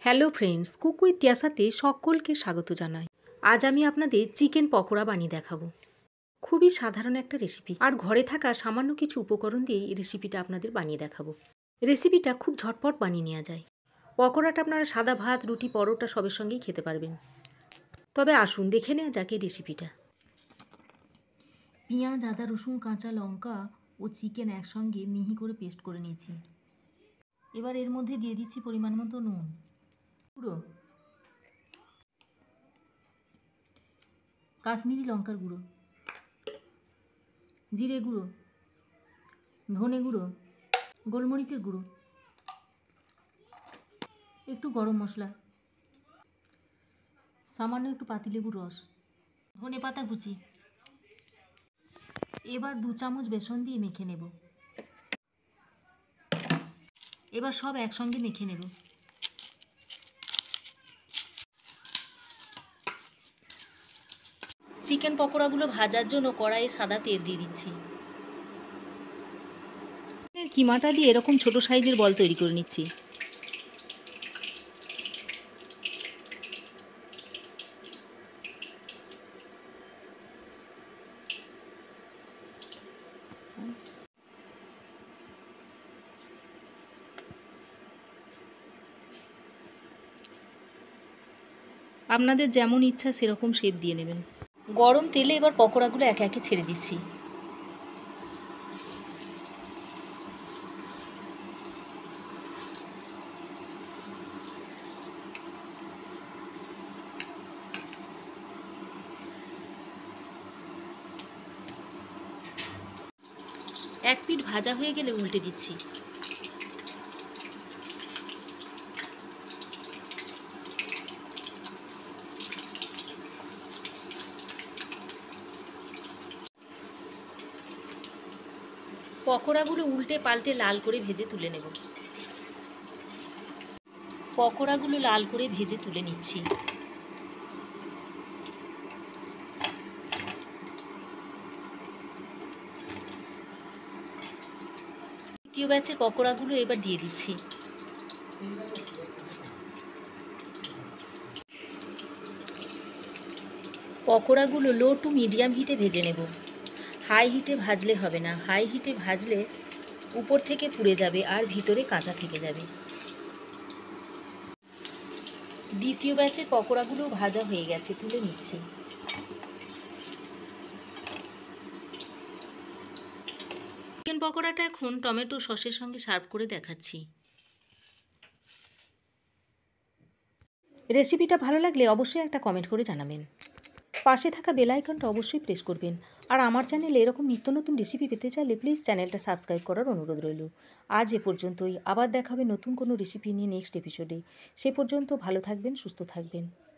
Hello friends, cook with তিয়াসাতে সকলকে স্বাগত জানাই। আজ আমি আপনাদের চিকেন পকোড়া বানিয়ে দেখাবো। খুবই সাধারণ একটা রেসিপি, আর ঘরে থাকা সামান্য কিছু উপকরণ দিয়েই এই রেসিপিটা আপনাদের বানিয়ে দেখাবো। রেসিপিটা খুব ঝটপট বানিয়ে নেওয়া যায়। পকোড়াটা আপনারা সাদা ভাত, রুটি, পরোটা সবের সঙ্গেই খেতে পারবেন। তবে আসুন দেখে নেওয়া যাক এই রেসিপিটা। পেঁয়াজ, আদা, রসুন, কাঁচা লঙ্কা ও চিকেন একসঙ্গে মিহি করে পেস্ট করে নিয়েছি। এবার এর মধ্যে দিয়ে দিচ্ছি পরিমাণ মতো নুন, গুঁড়ো, কাশ্মীরি লঙ্কার গুঁড়ো, জিরে গুঁড়ো, ধনে গুঁড়ো, গোলমরিচের গুঁড়ো, একটু গরম মশলা, সামান্য একটু পাতিলেবুর রস, ধনে পাতা কুচি। এবার 2 চামচ বেসন দিয়ে মেখে নেব। এবার সব একসঙ্গে মেখে নেব। চিকেন পকোড়াগুলো ভাজার জন্য কড়াইয়ে সাদা তেল দিয়ে দিচ্ছি। কিমাটা দিয়ে এরকম ছোট সাইজের বল তৈরি করে নিচ্ছি। আপনাদের যেমন ইচ্ছা সেরকম শেপ দিয়ে নেবেন। গরম তেলে এবার পকোড়াগুলো একে একে ছেড়ে দিচ্ছি। এক পিঠ ভাজা হয়ে গেলে উল্টে দিচ্ছি। পকোড়াগুলো উল্টে পাল্টে লাল করে ভেজে তুলে নেব। পকোড়াগুলো লাল করে ভেজে তুলে নিচ্ছি। দ্বিতীয় ব্যাচের পকোড়াগুলো এবার দিয়ে দিচ্ছি। পকোড়াগুলো লো টু মিডিয়াম হিটে ভেজে নেব। হাই হিটে ভাজলে হবে না, হাই হিটে ভাজলে উপর থেকে পুড়ে যাবে আর ভিতরে কাঁচা থেকে যাবে। দ্বিতীয় ব্যাচের পকোড়াগুলো ভাজা হয়ে গেছে, তুলে নিচ্ছি। চিকেন পকোড়াটা এখন টমেটো সসের সঙ্গে সার্ভ করে দেখাচ্ছি। রেসিপিটা ভালো লাগলে অবশ্যই একটা কমেন্ট করে জানাবেন। পাশে থাকা বেল আইকনটা অবশ্যই প্রেস করবেন। আর আমার চ্যানেলে এরকম নিত্য নতুন রেসিপি পেতে চাইলে প্লিজ চ্যানেলটা সাবস্ক্রাইব করার অনুরোধ রইল। আজ এ পর্যন্তই। আবার দেখা হবে নতুন কোনো রেসিপি নিয়ে নেক্সট এপিসোডে। সে পর্যন্ত ভালো থাকবেন, সুস্থ থাকবেন।